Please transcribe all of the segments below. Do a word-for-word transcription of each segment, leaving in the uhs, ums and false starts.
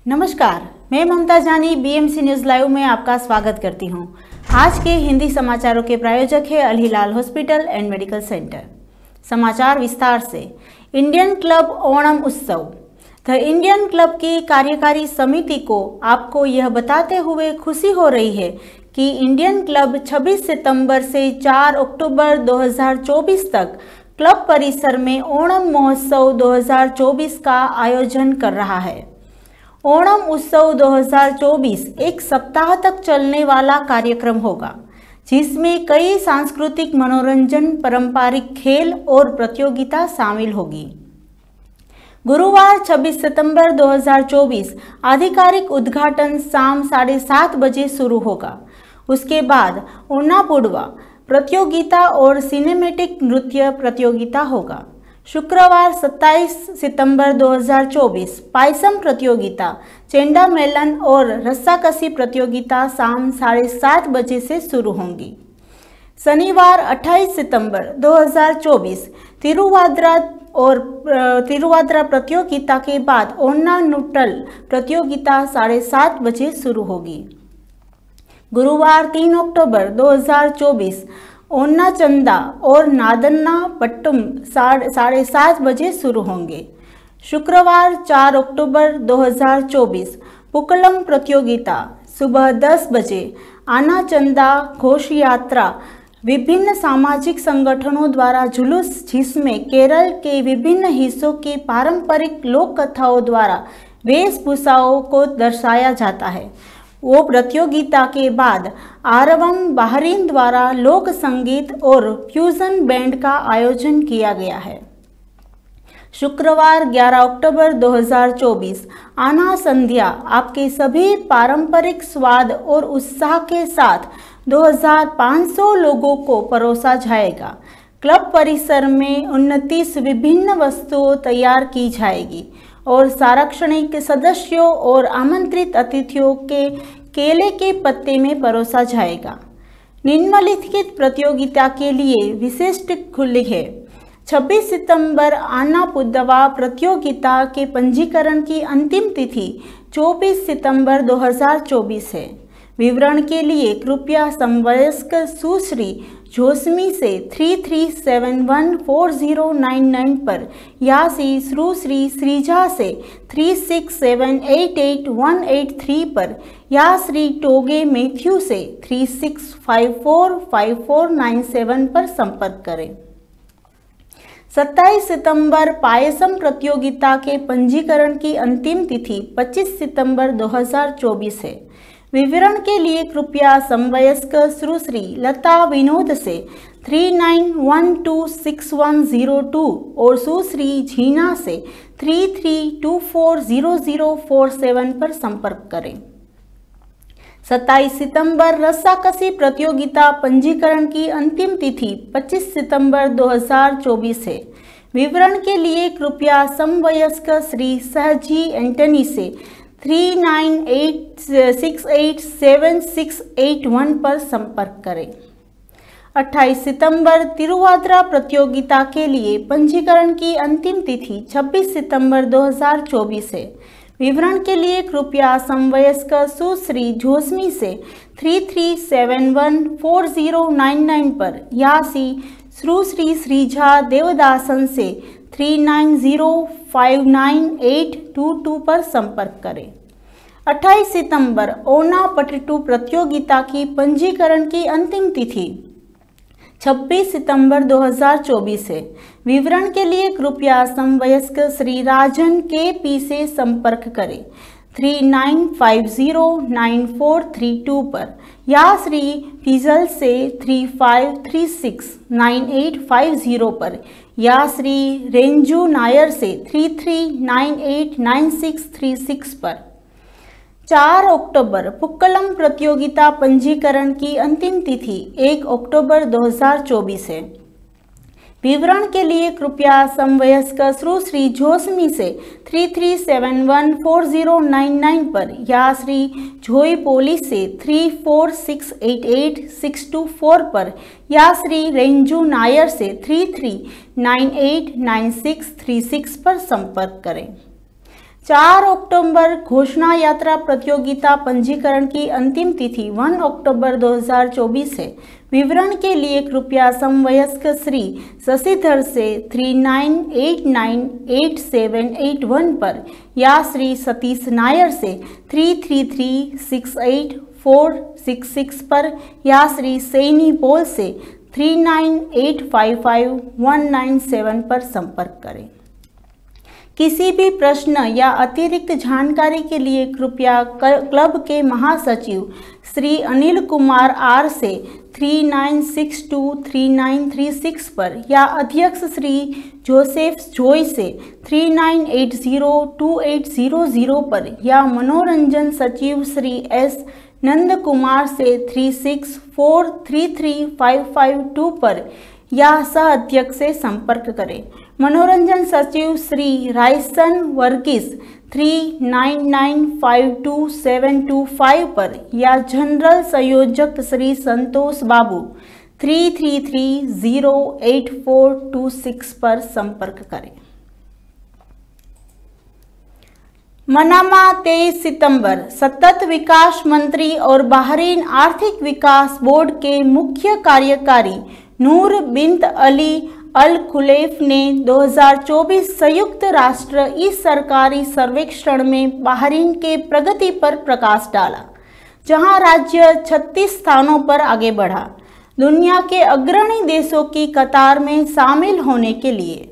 नमस्कार, मैं ममता जानी बीएमसी न्यूज़ लाइव में आपका स्वागत करती हूं। आज के हिंदी समाचारों के प्रायोजक है Al Hilal hospital and medical centre. समाचार विस्तार से। इंडियन क्लब ओणम उत्सव। द इंडियन क्लब की कार्यकारी समिति को आपको यह बताते हुए खुशी हो रही है कि इंडियन क्लब छब्बीस सितंबर से चार अक्टूबर दो हज़ार चौबीस तक क्लब परिसर में ओणम महोत्सव दो हज़ार चौबीस का आयोजन कर रहा है। ओणम उत्सव दो हज़ार चौबीस एक सप्ताह तक चलने वाला कार्यक्रम होगा, जिसमें कई सांस्कृतिक मनोरंजन, पारंपरिक खेल और प्रतियोगिता शामिल होगी। गुरुवार छब्बीस सितंबर दो हज़ार चौबीस आधिकारिक उद्घाटन शाम साढ़े सात बजे शुरू होगा। उसके बाद ओणापुड़वा प्रतियोगिता और सिनेमैटिक नृत्य प्रतियोगिता होगा। शुक्रवार सत्ताईस सितंबर दो हज़ार चौबीस पायसम प्रतियोगिता, चेंडा मेलन और रस्साकसी प्रतियोगिता शाम साढ़े सात बजे से शुरू होंगी। शनिवार अट्ठाईस सितंबर दो हज़ार चौबीस तिरुवाद्रा और तिरुवाद्रा प्रतियोगिता के बाद ओणानुट्टल प्रतियोगिता साढ़े सात बजे शुरू होगी। गुरुवार तीन अक्टूबर दो हज़ार चौबीस ओणाचंदा और नादन्ना पट्टुम साढ़े सात बजे शुरू होंगे। शुक्रवार चार अक्टूबर दो हज़ार चौबीस पुक्कलम प्रतियोगिता सुबह दस बजे। आनाचंदा घोष यात्रा विभिन्न सामाजिक संगठनों द्वारा जुलूस, जिसमें केरल के विभिन्न हिस्सों की पारंपरिक लोक कथाओं द्वारा वेशभूषाओं को दर्शाया जाता है। वो प्रतियोगिता के बाद आरवम बहरीन द्वारा लोक संगीत और फ्यूजन बैंड का आयोजन किया गया है। शुक्रवार ग्यारह अक्टूबर दो हज़ार चौबीस आना संध्या आपके सभी पारंपरिक स्वाद और उत्साह के साथ दो हज़ार पाँच सौ लोगों को परोसा जाएगा। क्लब परिसर में उनतीस विभिन्न वस्तुएं तैयार की जाएगी और सार्वजनिक सदस्यों और आमंत्रित अतिथियों के केले के पत्ते में परोसा जाएगा। निम्नलिखित प्रतियोगिता के लिए विशिष्ट खुली है। छब्बीस सितंबर आनापुड़वा प्रतियोगिता के पंजीकरण की अंतिम तिथि चौबीस सितंबर दो हज़ार चौबीस है। विवरण के लिए कृपया समवयस्क सुश्री जोशमी से three three seven one four zero nine nine पर या श्री सुश्री श्रीजा से three six seven eight eight one eight three पर या श्री टोगे मैथ्यू से three six five four five four nine seven पर संपर्क करें। सत्ताईस सितंबर पायसम प्रतियोगिता के पंजीकरण की अंतिम तिथि पच्चीस सितंबर दो हज़ार चौबीस है। विवरण के लिए कृपया समवयस्क सुश्री लता विनोद से three nine one two six one zero two और सुश्री झीना से three three two four zero zero four seven पर संपर्क करें। सत्ताईस सितंबर रस्साकसी प्रतियोगिता पंजीकरण की अंतिम तिथि पच्चीस सितंबर दो हज़ार चौबीस है। विवरण के लिए कृपया समवयस्क श्री सहजी एंटनी से three nine eight six eight seven six eight one पर संपर्क करें। अट्ठाईस सितंबर तिरुवाद्रा प्रतियोगिता के लिए पंजीकरण की अंतिम तिथि छब्बीस सितंबर दो हज़ार चौबीस है। विवरण के लिए कृपया समवयस्क सुश्री जोशमी से three three seven one four zero nine nine पर या श्री सुश्री श्रीजा देवदासन से three nine zero five nine eight two two पर संपर्क करें। अट्ठाईस सितंबर ओणापट्टू प्रतियोगिता की पंजीकरण की अंतिम तिथि छब्बीस सितंबर दो हज़ार चौबीस है। विवरण के लिए कृपया समवयस्क श्री राजन के पी से संपर्क करें three nine five zero nine four three two पर या श्री फिजल से three five three six nine eight five zero पर या श्री रेंजू नायर से three three nine eight nine six three six पर। चार अक्टूबर पुक्कलम प्रतियोगिता पंजीकरण की अंतिम तिथि एक अक्टूबर दो हज़ार चौबीस है। विवरण के लिए कृपया समवयस्क सुश्री जोशमी से three three seven one four zero nine nine पर या श्री जोई पोली से three four six eight eight six two four पर या श्री रेंजू नायर से three three nine eight nine six three six पर संपर्क करें। चार अक्टूबर घोषणा यात्रा प्रतियोगिता पंजीकरण की अंतिम तिथि एक अक्टूबर दो हज़ार चौबीस है। विवरण के लिए कृपया समवयस्क श्री शशिधर से three nine eight nine eight seven eight one पर या श्री सतीश नायर से three three three six eight four six six पर या श्री सैनी पॉल से three nine eight five five one nine seven पर संपर्क करें। किसी भी प्रश्न या अतिरिक्त जानकारी के लिए कृपया क्लब के महासचिव श्री अनिल कुमार आर से three nine six two three nine three six पर या अध्यक्ष श्री जोसेफ जोय से three nine eight zero two eight zero zero पर या मनोरंजन सचिव श्री एस नंद कुमार से three six four three three five five two पर या सह अध्यक्ष से संपर्क करें। मनोरंजन सचिव Shri Raison Varghese three nine nine five two seven two five पर या जनरल संयोजक Shri Santosh Babu three three three zero eight four two six पर संपर्क करें। मनामा तेईस सितंबर सतत विकास मंत्री और बहरीन आर्थिक विकास बोर्ड के मुख्य कार्यकारी नूर बिन्त अली अल खुलैफ ने दो हज़ार चौबीस संयुक्त राष्ट्र इस सरकारी सर्वेक्षण में बहरीन के प्रगति पर प्रकाश डाला, जहां राज्य छत्तीस स्थानों पर आगे बढ़ा, दुनिया के अग्रणी देशों की कतार में शामिल होने के लिए।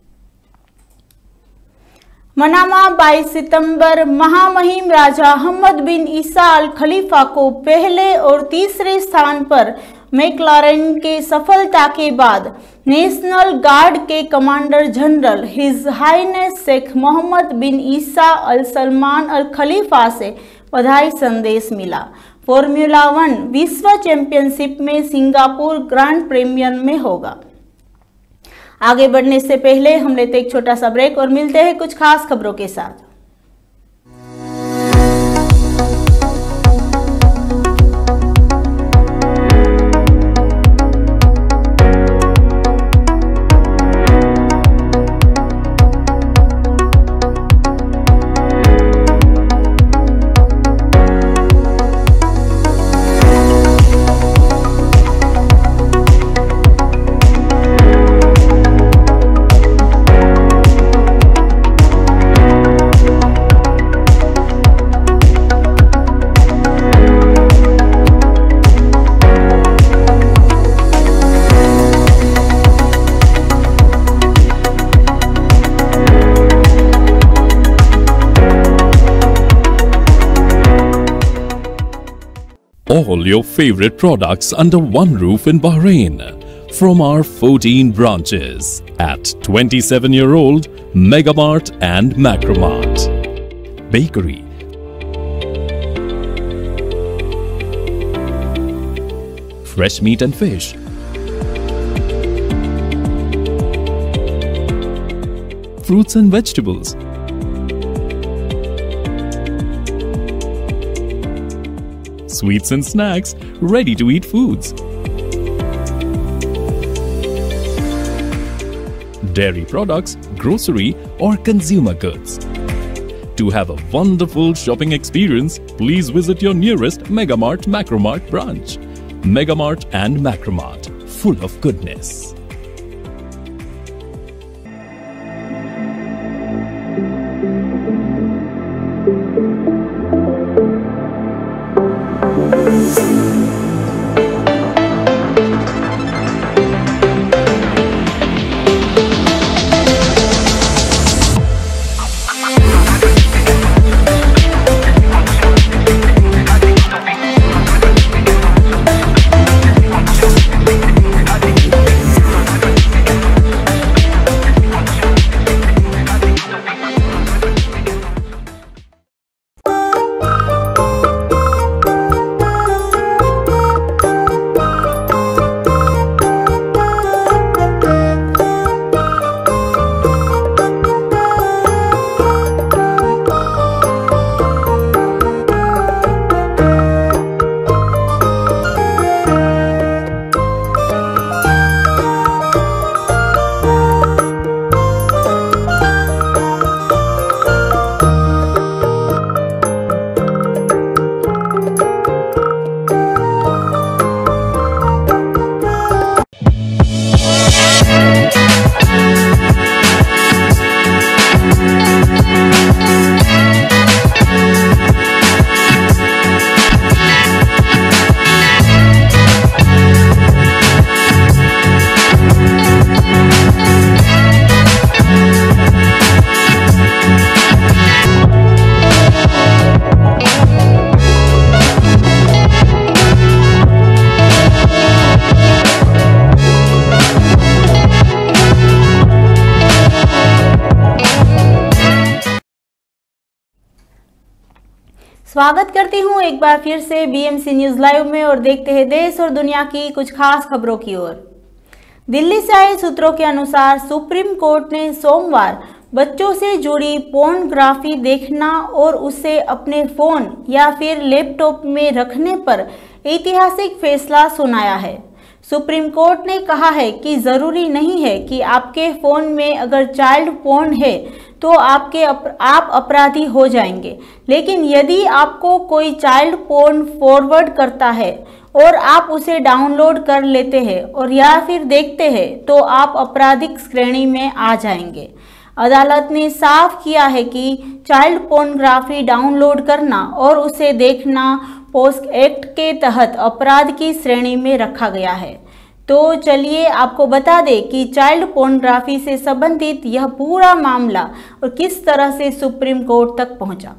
मनामा बाईस सितंबर महामहिम राजा अहमद बिन ईसा अल खलीफा को पहले और तीसरे स्थान पर मैक्लारेन के सफलता के बाद नेशनल गार्ड के commander general his highness Sheikh Mohammed bin Isa Al Salman Al Khalifa से बधाई संदेश मिला। फॉर्मूला वन विश्व चैंपियनशिप में सिंगापुर ग्रांड प्रीमियर में होगा। आगे बढ़ने से पहले हम लेते एक छोटा सा ब्रेक और मिलते हैं कुछ खास खबरों के साथ। All your favorite products under one roof in Bahrain from our fourteen branches at twenty-seven-year-old Megamart and Macromart. Bakery, fresh meat and fish, fruits and vegetables, sweets and snacks, ready-to-eat foods, dairy products, grocery or consumer goods. To have a wonderful shopping experience, please visit your nearest Megamart Macromart branch. Megamart and Macromart, full of goodness. स्वागत करती हूँ एक बार फिर से BMC news live में और देखते हैं देश और दुनिया की कुछ खास खबरों की ओर। दिल्ली से आए सूत्रों के अनुसार सुप्रीम कोर्ट ने सोमवार बच्चों से जुड़ी पोर्नोग्राफी देखना और उसे अपने फोन या फिर लैपटॉप में रखने पर ऐतिहासिक फैसला सुनाया है। सुप्रीम कोर्ट ने कहा है कि जरूरी नहीं है कि आपके फोन में अगर चाइल्ड पोर्न है तो आपके अप, आप अपराधी हो जाएंगे, लेकिन यदि आपको कोई चाइल्ड पोर्न फॉरवर्ड करता है और आप उसे डाउनलोड कर लेते हैं और या फिर देखते हैं तो आप आपराधिक श्रेणी में आ जाएंगे। अदालत ने साफ किया है कि चाइल्ड पोर्नोग्राफी डाउनलोड करना और उसे देखना पोस्को एक्ट के तहत अपराध की श्रेणी में रखा गया है। तो चलिए आपको बता दें कि चाइल्ड पोर्नोग्राफी से संबंधित यह पूरा मामला और किस तरह से सुप्रीम कोर्ट तक पहुंचा।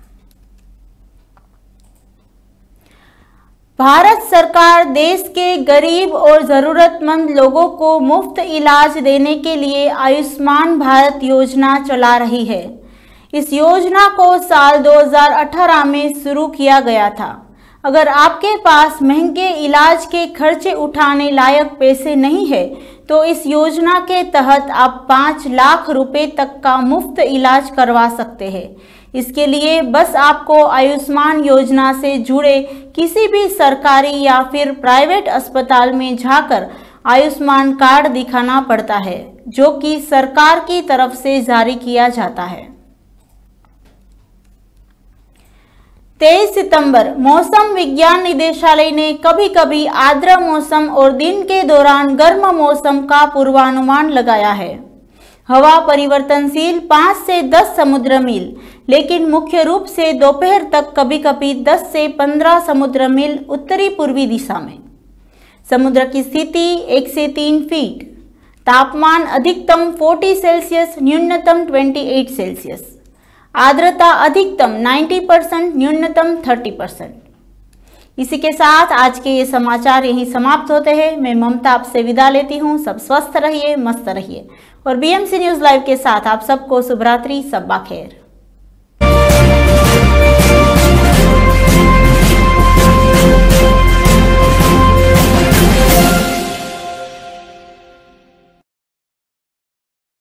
भारत सरकार देश के गरीब और जरूरतमंद लोगों को मुफ्त इलाज देने के लिए आयुष्मान भारत योजना चला रही है। इस योजना को साल दो हज़ार अठारह में शुरू किया गया था। अगर आपके पास महंगे इलाज के खर्चे उठाने लायक पैसे नहीं है तो इस योजना के तहत आप पाँच लाख रुपए तक का मुफ्त इलाज करवा सकते हैं। इसके लिए बस आपको आयुष्मान योजना से जुड़े किसी भी सरकारी या फिर प्राइवेट अस्पताल में जाकर आयुष्मान कार्ड दिखाना पड़ता है, जो कि सरकार की तरफ से जारी किया जाता है। तेईस सितंबर मौसम विज्ञान निदेशालय ने कभी कभी आर्द्र मौसम और दिन के दौरान गर्म मौसम का पूर्वानुमान लगाया है। हवा परिवर्तनशील पाँच से दस समुद्र मील, लेकिन मुख्य रूप से दोपहर तक कभी कभी दस से पंद्रह समुद्र मील उत्तरी पूर्वी दिशा में। समुद्र की स्थिति एक से तीन फीट। तापमान अधिकतम चालीस सेल्सियस, न्यूनतम अट्ठाईस सेल्सियस। आर्द्रता अधिकतम नब्बे परसेंट, न्यूनतम तीस परसेंट। इसी के साथ आज के ये समाचार यहीं समाप्त होते हैं। मैं ममता आपसे विदा लेती हूँ। सब स्वस्थ रहिए, मस्त रहिए और बीएमसी न्यूज लाइव के साथ आप सबको शुभ रात्रि, शब्बा खैर।